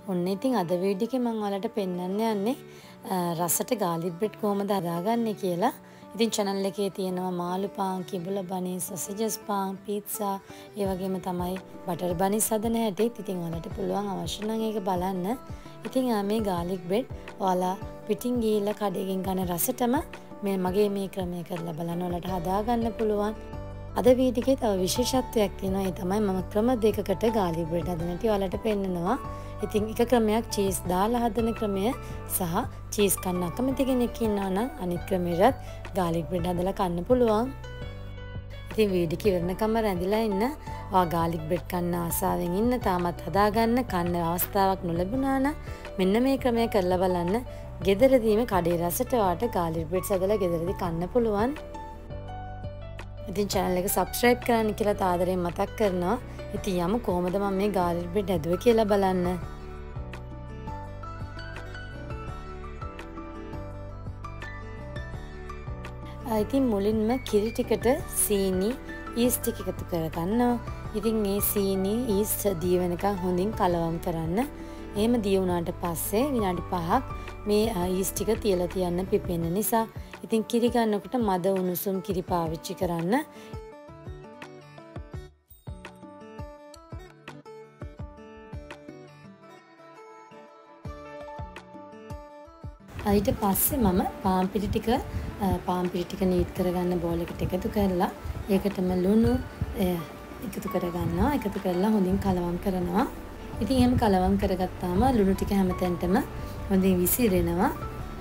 ඔන්න ඉතින් අද වීඩියෝ එකේ මම ඔයාලට පෙන්වන්න යන්නේ රසට garlic bread කොහොමද හදාගන්නේ කියලා. ඉතින් channel එකේ තියෙනවා මාළු පාන්, කිඹුලා බනිස්, sausages පාන්, pizza, ඒ වගේම තමයි butter බනිස් හදන හැටි. ඉතින් ඔයාලට පුළුවන් අවශ්‍ය නම් ඒක බලන්න. ඉතින් මේ garlic bread ඔයාලා පිටින් ගිහිල්ලා කඩේකින් ගන්න රසටම මගේ මේ ක්‍රමය කරලා බලන්න ඔයාලට හදාගන්න පුළුවන්. අද වීඩියෝ එකේ තව විශේෂත්වයක් තියෙනවා. ඒ තමයි මම ක්‍රම දෙකකට garlic bread හදන හැටි ඔයාලට පෙන්නනවා. ඉතින් එක ක්‍රමයක් cheese දාලා හදන ක්‍රමය සහ cheese කන්න අකමැති කෙනෙක් ඉන්නවා නම් අනිත් ක්‍රමයටත් garlic bread හදලා කන්න පුළුවන්. ඉතින් වීඩියෝ කිවරනකම රැඳිලා ඉන්න. ඔයා garlic bread කන්න ආසාවෙන් ඉන්න තාමත් හදාගන්න කන්න අවස්ථාවක් නොලැබුණා නම් මෙන්න මේ ක්‍රමය කරලා බලන්න. ගෙදරදීම කඩේ රසට ඔයාට garlic bread හදලා ගෙදරදී කන්න පුළුවන්. ඉතින් channel එක subscribe කරන්න කියලා තාදරයෙන් මතක් කරනවා. ඉතින් යමු කොහොමද මම මේ garlic bread හැදුවේ කියලා බලන්න. ඉතින් මුලින්ම කිරි ටිකට සීනි, yeast ටික එකතු කරගන්නවා. ඉතින් මේ සීනි, yeast දී වෙනකන් හොඳින් කලවම් කරන්න. එහෙම දී වුණාට පස්සේ විනාඩි 5ක් මේ yeast ටික තියලා තියන්න පිපෙන නිසා. ඉතින් කිරි ගන්නකොට මද උණුසුම් කිරි පාවිච්චි කරන්න. ඊට පස්සේ මම පාන් පිටි ටික නීට් කරගන්න බෝල් එකට එකතු කරලා ඒකටම ලුණු එකතු කරගන්නවා. එකතු කරලා හොඳින් කලවම් කරනවා. ඉතින් එහෙම කලවම් කරගත්තාම ලුණු ටික හැමතැනටම හොඳින් විසිරෙනවා.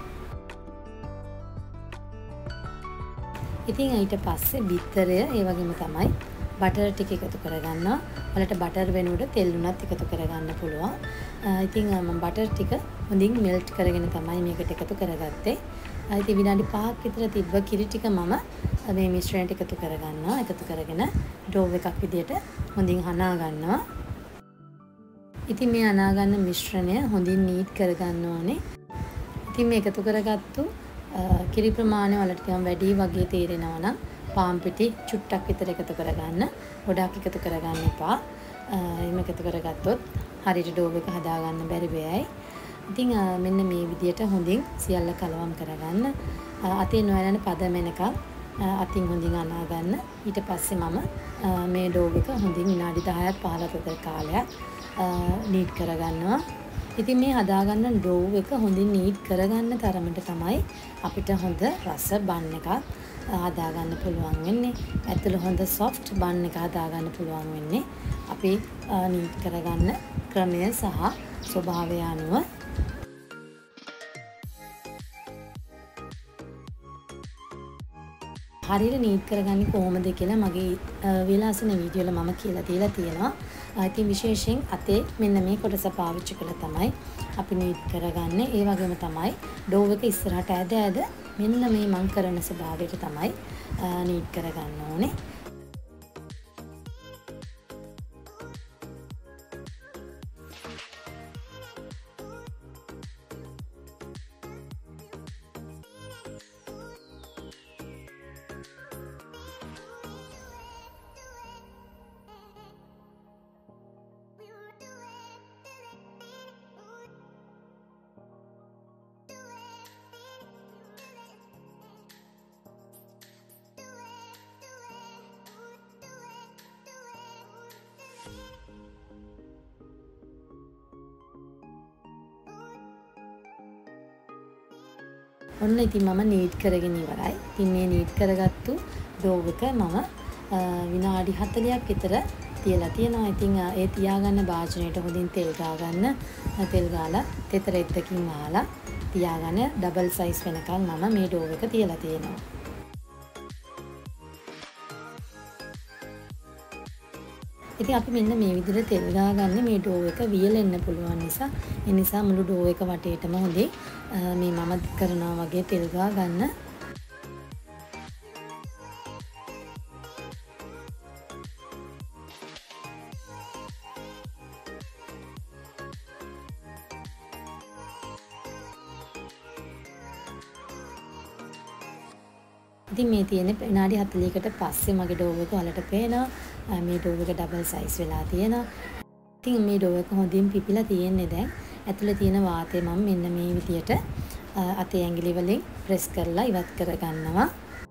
ඉතින් ඊට පස්සේ බිත්තරය ඒ වගේම තමයි බටර් ටික එකතු කරගන්නවා. ඔයාලට බටර් වෙනුවට තෙල් උනත් එකතු කරගන්න පුළුවන්. ඉතින් මම බටර් ටික හොඳින් මෙල්ට් කරගෙන තමයි මේකට එකතු කරගත්තේ. ඉතින් විනාඩි 5ක් විතර තිබ්බ කිරි ටික මම මේ මිශ්‍රණයට එකතු කරගන්නවා. එකතු කරගෙන ඩෝ එකක් විදියට හොඳින් හනා ගන්නවා. ඉතින් මේ හනා ගන්න මිශ්‍රණය හොඳින් නීට් කරගන්න ඕනේ. ඉතින් මේ එකතු කරගත්තු කිරි ප්‍රමාණය වලට ටිකක් වැඩි වගේ තේරෙනවා නම් පාන් පිටි චුට්ටක් විතර එකතු කරගන්න. ගොඩක් එකතු කරගන්න එපා. එහෙම එකතු කරගත්තොත් හරියට ඩෝ එක හදාගන්න බැරි වෙයි. ඉතින් මෙන්න මේ විදියට හොඳින් සියල්ල කලවම් කරගන්න. අතින් නොයලන පද මෙනකම් අතින් හොඳින් අනා ගන්න. ඊට පස්සේ මම මේ ඩෝ එක හොඳින් විනාඩි 10ක් 15ක විතර කාලයක් නීට් කරගන්නවා. ඉතින් මේ හදාගන්න ඩෝ එක හොඳින් නීට් කරගන්න තරමට තමයි අපිට හොඳ රස බන් එකක් හදාගන්න පුළුවන් වෙන්නේ. ඇතුළ හොඳ soft බන් එක හදාගන්න පුළුවන් වෙන්නේ. අපි නීට් කරගන්න ක්‍රමය සහ ස්වභාවය අනුව. හරියට නීට් කරගන්නේ කොහොමද කියලා මගේ විලාසන වීඩියෝ වල මම කියලා දීලා තියෙනවා. ඉතින් විශේෂයෙන් අතේ මෙන්න මේ කොටස පාවිච්චි කළා තමයි අපි නීට් කරගන්නේ. ඒ වගේම තමයි ඩෝ එක ඉස්සරහට ඇද මෙන්න මේ මං කරන ස්වභාවයට තමයි නීට් කරගන්න ඕනේ. ඔන්න ඉතින් මම නීට් කරගෙන ඉවරයි. ඉතින් මේ නීට් කරගත්තු ඩෝ එක මම විනාඩි 40ක් විතර තියලා තියෙනවා. ඉතින් ඒ තියාගන්න භාජනයට හොඳින් තෙල් ගාගන්න. තෙල් ගාලා තෙතර එද්දකින් වහලා තියාගන්න ඩබල් සයිස් වෙනකන් මම මේ ඩෝ එක තියලා තියෙනවා. ඉතින් අපි මෙන්න මේ විදිහට තෙල් ගාගන්නේ මේ ඩෝ එක වියලෙන්න පුළුවන් නිසා. ඒ නිසා මුළු ඩෝ එක වටේටම හොඳින් මේ මම කරනවා වගේ තෙල් ගා ගන්න. ඉතින් මේ තියෙන විනාඩි 40කට පස්සේ මගේ ඩෝ එක ඔයාලට පේනවා. මේ ඩෝ එක ඩබල් සයිස් වෙලා තියෙනවා. ඉතින් මේ ඩෝ එක හොඳින් පිපිලා තියෙන්නේ දැන්. ඇතුලේ තියෙන වාතය මම මෙන්න මේ විදියට අතේ ඇඟිලි වලින් ප්‍රෙස් කරලා ඉවත් කර ගන්නවා.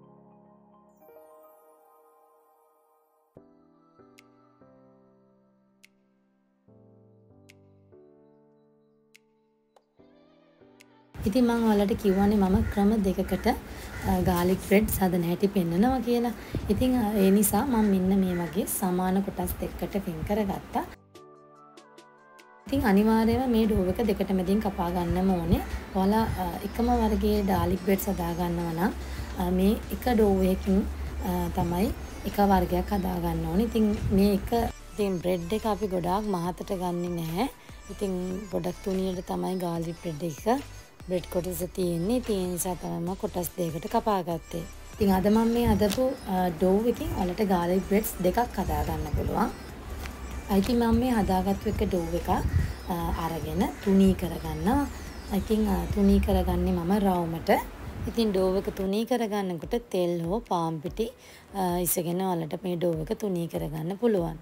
ඉතින් මම ඔයාලට කිව්වනේ මම ක්‍රම දෙකකට garlic bread හදන හැටි පෙන්නනවා කියලා. ඉතින් ඒ නිසා මම මෙන්න මේ වගේ සමාන කොටස් දෙකකට වෙන් කරගත්තා. ඉතින් අනිවාර්යයෙන්ම මේ ඩෝ එක දෙකට මැදින් කපා ගන්නම ඕනේ. ඔයාලා එකම වර්ගයේ garlic breads හදා ගන්නවා නම් මේ එක ඩෝ එකකින් තමයි එක වර්ගයක් හදා ගන්න ඕනේ. ඉතින් bread එක අපි ගොඩාක් මහතට ගන්නෙ නැහැ. ඉතින් ගොඩක් තුනියට තමයි garlic bread එක බ්‍රෙඩ් කොටස තියෙන්නේ. ඒ නිසා තමයි මම කොටස් දෙකකට කපා ගත්තේ. ඉතින් අද මම මේ හදපු ඩෝ එකකින් ඔයාලට garlic breads දෙකක් හදා ගන්න පුළුවන්. ඉතින් මම මේ හදාගත්තු එක ඩෝ එක අරගෙන තුනී කරගන්නවා. ඉතින් තුනී කරගන්නේ මම රවුමට. ඉතින් ඩෝ එක තුනී කරගන්නකොට තෙල් හෝ පාන් පිටි ඉසගෙන ඔයාලට මේ ඩෝ එක තුනී කරගන්න පුළුවන්.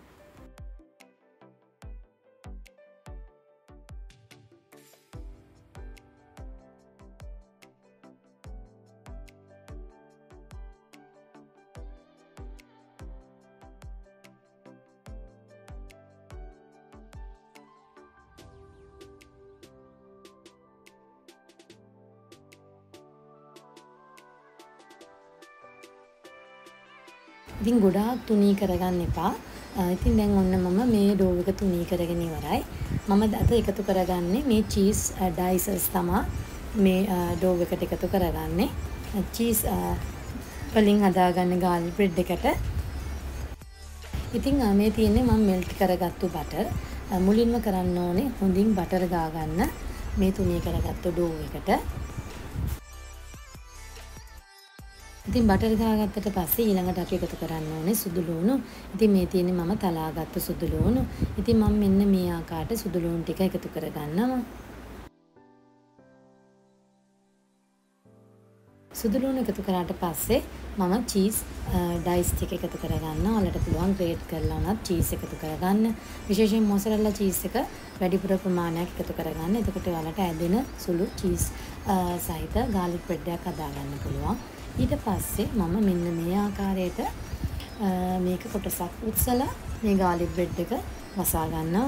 ඉතින් ගොඩාක් තුනී කරගන්න එපා. ඉතින් දැන් ඔන්න මම මේ ඩෝ එක තුනී කරගෙන ඉවරයි. මම අද එකතු කරගන්නේ මේ චීස් ඩයිසස් තමයි මේ ඩෝ එකට එකතු කරගන්නේ. චීස් වලින් හදාගන්න garlic bread එකට. ඉතින් මේ තියෙන්නේ මම මෙල්ට් කරගත්තු බටර්. මුලින්ම කරන්න ඕනේ හොඳින් බටර් ගා ගන්න මේ තුනී කරගත්තු ඩෝ එකට. ඉතින් බටර් ගාගත්තට පස්සේ ඊළඟට අපි එකතු කරන්න ඕනේ සුදු ලුණු. ඉතින් මේ තියෙන්නේ මම තලාගත්තු සුදු ලුණු. ඉතින් මම මෙන්න මේ ආකාරයට සුදු ලුණු ටික එකතු කරගන්නවා. සුදු ලුණු එකතු කරාට පස්සේ මම චීස් ඩයිස් ටික එකතු කරගන්නවා. ඔයාලට පුළුවන් ග්‍රේට් කරලා උනත් චීස් එකතු කරගන්න. විශේෂයෙන් මොසරෙල්ලා චීස් එක වැඩිපුර ප්‍රමාණයක් එකතු කරගන්න. එතකොට ඔයාලට ඇදෙන සුළු චීස් සහිත garlic bread එකක් හදාගන්න පුළුවන්. ඊට පස්සේ මම මෙන්න මේ ආකාරයට මේක කොටසක් උත්සලා මේ garlic bread එක වසා ගන්නවා.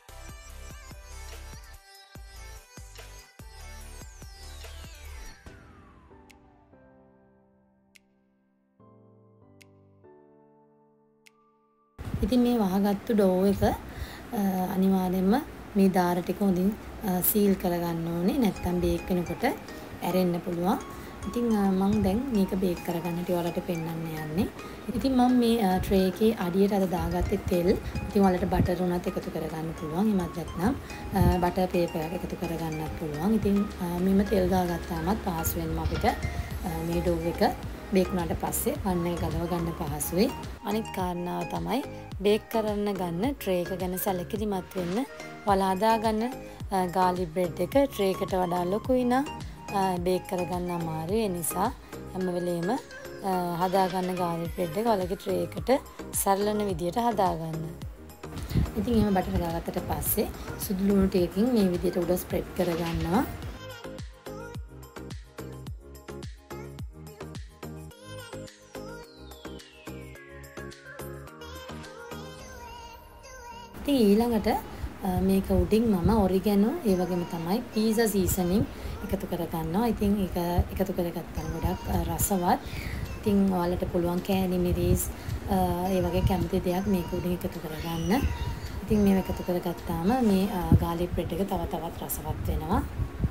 ඉතින් මේ වහගත්තු ඩෝ එක අනිවාර්යයෙන්ම මේ දාර ටික හොඳින් සීල් කරගන්න ඕනේ. නැත්නම් බේක් වෙනකොට ඇරෙන්න පුළුවන්. ඉතින් මම දැන් මේක බේක් කරගන්නට ඔයාලට පෙන්වන්න යන්නේ. ඉතින් මම මේ ට්‍රේ එකේ අඩියට අද දාගත්තේ තෙල්. ඉතින් ඔයාලට බටර් උනත් එකතු කරගන්න පුළුවන්. එමත් නැත්නම් බටර් පේපර් එක එකතු කරගන්නත් පුළුවන්. ඉතින් මෙන්න තෙල් දාගත්තාමත් පහසුවෙන්ම අපිට මේ ඩෝ එක බේක් වුණාට පස්සේ පන්න එක ගලව ගන්න පහසුයි. අනිත් කාරණාව තමයි බේක් කරන්න ගන්න ට්‍රේ එක ගැන සැලකිලිමත් වෙන්න. ඔයාලා හදාගන්න garlic bread එක ට්‍රේ එකට වඩා ලොකුයි නම් බේක් කරගන්න අමාරුයි. ඒ නිසා හැම වෙලේම හදාගන්න garlic bread එක ඔයාලගේ ට්‍රේ එකට සරලන විදියට හදාගන්න. ඉතින් එහෙම බටර් ගාගත්තට පස්සේ සුදු ලුණු ටිකකින් මේ විදියට උඩ ස්ප්‍රෙඩ් කරගන්නවා. ඉතින් ඊළඟට මේක උඩින් මම ඔරිගැනෝ ඒ වගේම තමයි පීසා සීසනින් එකතු කරගන්නවා. ඉතින් ඒක එකතු කරගත්තාම ගොඩක් රසවත්. ඉතින් ඔයාලට පුළුවන් කෑලි මිරිස් ඒ වගේ කැමති දෙයක් මේක උඩින් එකතු කරගන්න. ඉතින් මේව එකතු කරගත්තාම මේ garlic bread එක තව තවත් රසවත් වෙනවා.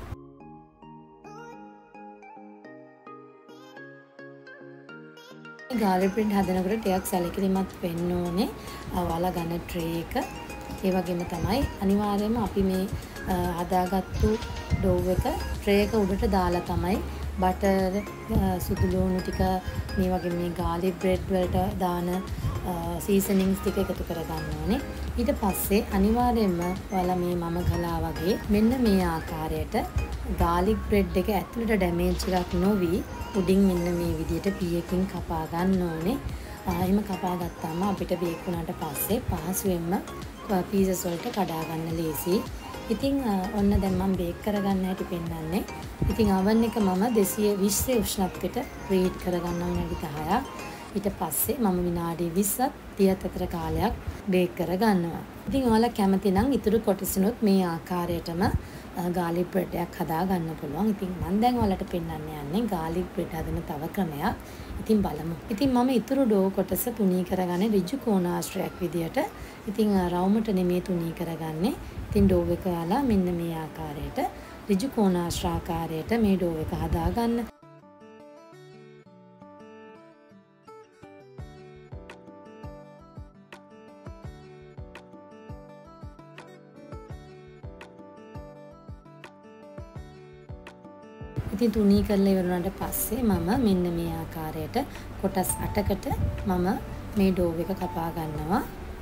garlic bread හදනකොට ටිකක් සැලකිලිමත් වෙන්න ඕනේ. ඔයාලා ගන්න ට්‍රේ එක ඒ වගේම තමයි අනිවාර්යයෙන්ම අපි මේ හදාගත්තු ඩෝ එක ට්‍රේ එක උඩට දාලා තමයි බටර් සුදු ලුණු ටික මේ වගේ මේ garlic bread වලට දාන සීසනින්ග්ස් ටික එකතු කරගන්න ඕනේ. ඊට පස්සේ අනිවාර්යයෙන්ම ඔයාලා මේ මම කළා වගේ මෙන්න මේ ආකාරයට garlic bread එක ඇතුළට ඩැමේජ් එකක් නොවි උඩින් මෙන්න මේ විදිහට පීයකින් කපා ගන්න ඕනේ. එහෙම කපා ගත්තාම අපිට බේක් වුණාට පස්සේ පහසුවෙන්ම පීසස් වලට කඩා ගන්න ලේසි. ඉතින් ඔන්න දැන් මම බේක් කරගන්න හැටි පෙන්නන්නේ. ඉතින් oven එක මම 220 උෂ්ණත්වයට ප්‍රීහීට් කරගන්නවා විනාඩි 10ක්. ඊට පස්සේ මම විනාඩි 20ක් 30ක් අතර කාලයක් බේක් කරගන්නවා. ඉතින් ඔයාලා කැමති නම් ඉතුරු කොටසිනුත් මේ ආකාරයටම garlic bread එකක් හදා ගන්න පුළුවන්. ඉතින් මම දැන් ඔයාලට පෙන්වන්න යන්නේ garlic bread හදන තව ක්‍රමයක්. ඉතින් බලමු. ඉතින් මම ඉතුරු ඩෝ කොටස තුනී කරගන්නේ ඍජු කෝණාශ්‍රයක් විදියට. ඉතින් රවුමට නෙමෙයි තුනී කරගන්නේ. ඉතින් ඩෝ එක ඔයාලා මෙන්න මේ ආකාරයට ඍජු කෝණාශ්‍රාකාරයට මේ ඩෝ එක හදා ගන්න. ඉතින් තුනී කරලා ඉවර වුණාට පස්සේ මම මෙන්න මේ ආකාරයට කොටස් 8කට මම මේ ඩෝ එක කපා ගන්නවා.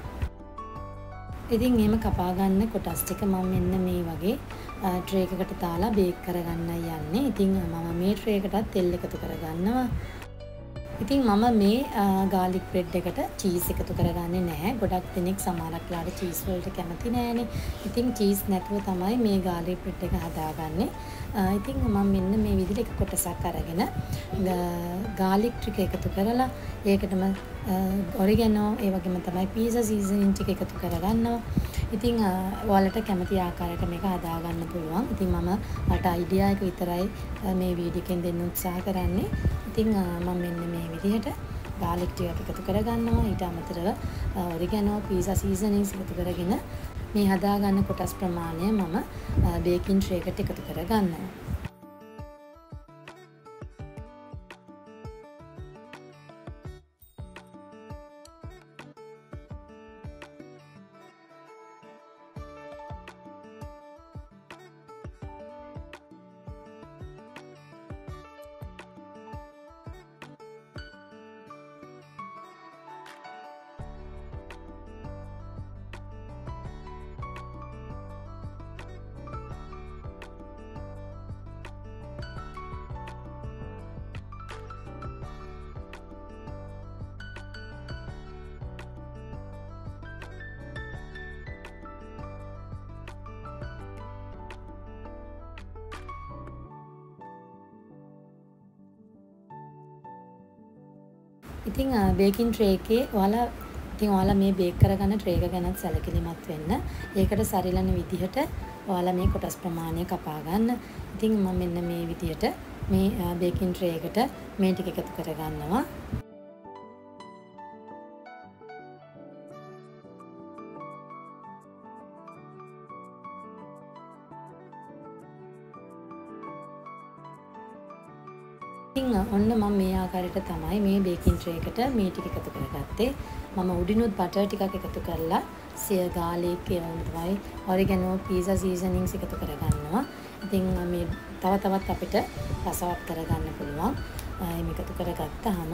ඉතින් එහෙම කපා ගන්න කොටස් ටික මම මෙන්න මේ වගේ ට්‍රේ එකකට දාලා බේක් කරගන්නයි යන්නේ. ඉතින් මම මේ ට්‍රේ එකටත් තෙල් එකතු කරගන්නවා. ඉතින් මම මේ garlic bread එකට චීස් එකතු කරගන්නේ නැහැ. ගොඩක් දෙනෙක් සමහරක් ලාට චීස් වලට කැමති නැහැනේ. ඉතින් චීස් නැතුව තමයි මේ garlic bread එක හදාගන්නේ. ඉතින් මම මෙන්න මේ විදිහට එක කොටසක් අරගෙන garlic ටික එකතු කරලා ඒකටම ඔරිගැනෝ ඒ වගේම තමයි pizza seasoning ටික එකතු කරගන්නවා. ඉතින් ඔයාලට කැමති ආකාරයකට මේක හදා ගන්න පුළුවන්. ඉතින් මම මට අයිඩියා එක විතරයි මේ වීඩියෝ එකෙන් දෙන්න උත්සාහ කරන්නේ. ඉතින් මම මෙන්න මේ විදිහට garlic ටික එකතු කරගන්නවා. ඊට අමතරව ඔරිගැනෝ pizza seasonings එකතු කරගෙන මේ හදා ගන්න කොටස් ප්‍රමාණය මම බේකින් ට්‍රේ එකට එකතු කරගන්නවා. ඉතින් බේකින් ට්‍රේ එකේ ඔයාලා මේ බේක් කරගන්න ට්‍රේ එක ගැනත් සැලකිලිමත් වෙන්න. ඒකට සරිලන විදිහට ඔයාලා මේ කොටස් ප්‍රමාණය කපා ගන්න. ඉතින් මම මෙන්න මේ විදිහට මේ බේකින් ට්‍රේ එකට මේ ටික එකතු කරගන්නවා. ඔන්න මම මේ ආකාරයට තමයි මේ බේකින් ට්‍රේ එකට මේ ටික එකතු කරගත්තේ. මම උඩිනුත් බටර් ටිකක් එකතු කරලා garlic තමයි ඔරිගැනෝ pizza seasonings එකතු කරගන්නවා. ඉතින් මේ තව තවත් අපිට රසවත් කරගන්න පුළුවන්. මේක එකතු කරගත්තාම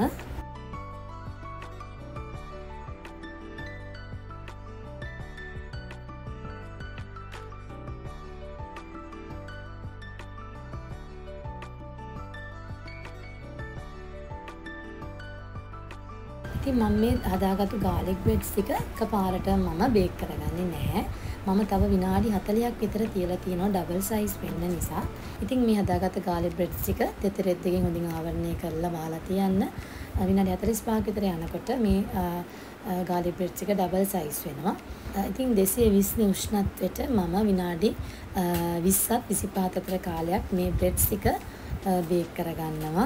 ඉතින් මම මේ හදාගත්තු garlic breads ටික එකපාරට මම බේක් කරගන්නේ නැහැ. මම තව විනාඩි 40ක් විතර තියලා තියෙනවා ඩබල් සයිස් වෙන්න නිසා. ඉතින් මේ හදාගත්ත garlic breads ටික තෙතරෙත් දෙකෙන් හොඳින් ආවරණය කරලා බාලා තියන්න. විනාඩි 45ක් විතර යනකොට මේ garlic breads ටික ඩබල් සයිස් වෙනවා. ඉතින් 220 උෂ්ණත්වයට මම විනාඩි 20ක් 25ක් අතර කාලයක් මේ breads ටික බේක් කරගන්නවා.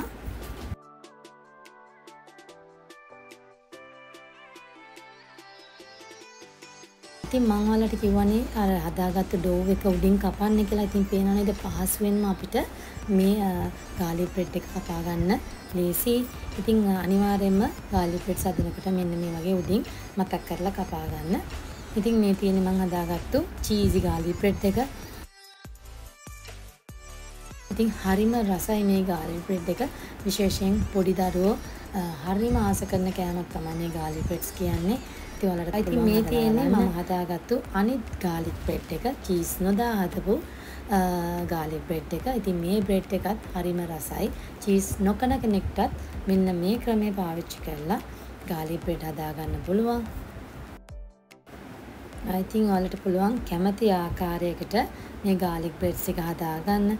ඉතින් මම ඔයාලට කිව්වනේ අර හදාගත්ත ඩෝ එක උඩින් කපන්න කියලා. ඉතින් පේනව නේද පහසුවෙන්ම අපිට මේ garlic bread එක කපා ගන්න ලේසි. ඉතින් අනිවාර්යයෙන්ම garlic bread හදනකොට මෙන්න මේ වගේ උඩින් මතක් කරලා කපා ගන්න. ඉතින් මේ තියෙන්නේ මම හදාගත්තු cheesy garlic bread එක. ඉතින් හරිම රසයි මේ garlic bread එක. විශේෂයෙන් පොඩි දරුවෝ හරිම ආස කරන කෑමක් තමයි මේ garlic breads කියන්නේ. ඉතින් මේ තියෙන්නේ මම හදාගත්තු අනිත් garlic bread එක cheese නොදා හදපු garlic bread එක. ඉතින් මේ bread එකත් හරිම රසයි. cheese නොකන කෙනෙක්ටත් මෙන්න මේ ක්‍රමය පාවිච්චි කරලා garlic bread හදා ගන්න පුළුවන්. ඉතින් ඔයාලට පුළුවන් කැමති ආකාරයකට මේ garlic breads එක හදාගන්න.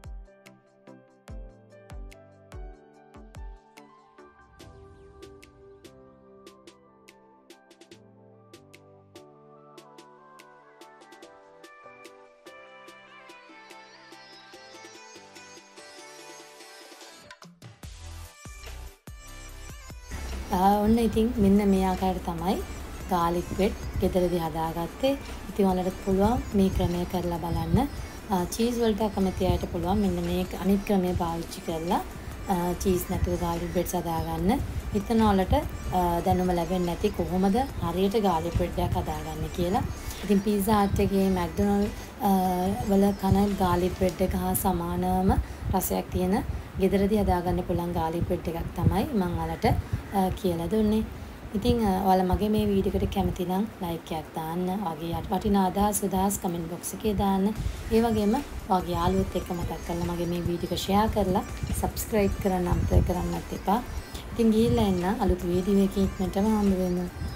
ඔන්න ඉතින් මෙන්න මේ ආකාරයට තමයි garlic bread ගෙදරදී හදාගත්තේ. ඉතින් ඔයාලට පුළුවන් මේ ක්‍රමය කරලා බලන්න. චීස් වලට කැමති අයට පුළුවන් මෙන්න මේ අනිත් ක්‍රමය පාවිච්චි කරලා චීස් නැතුව garlic breads හදාගන්න. ඉතින් ඔයාලට දැනුම ලැබෙන්නේ නැති කොහොමද හරියට garlic bread එකක් හදාගන්නේ කියලා. ඉතින් pizza hut එකේ McDonald වල කන garlic bread එක හා සමානම රසයක් තියෙන ගෙදරදී හදාගන්න පුළුවන් garlic bread එකක් තමයි මම ඔයාලට කියලා දුන්නේ. ඉතින් ඔයාලා මගේ මේ වීඩියෝ එකට කැමති නම් ලයික් එකක් දාන්න, වගේ වටිනා අදහස් කමෙන්ට් බොක්ස් එකේ දාන්න. ඒ වගේම ඔයාගේ යාළුවොත් එක්ක මතක් කරලා මගේ මේ වීඩියෝ එක ෂෙයා කරලා subscribe කරන්න අමතක කරන්නත් එපා. ඉතින් ගිහිල්ලා එන්න අලුත් වීඩියෝ එකකින් ඉක්මනටම හම්බ වෙමු.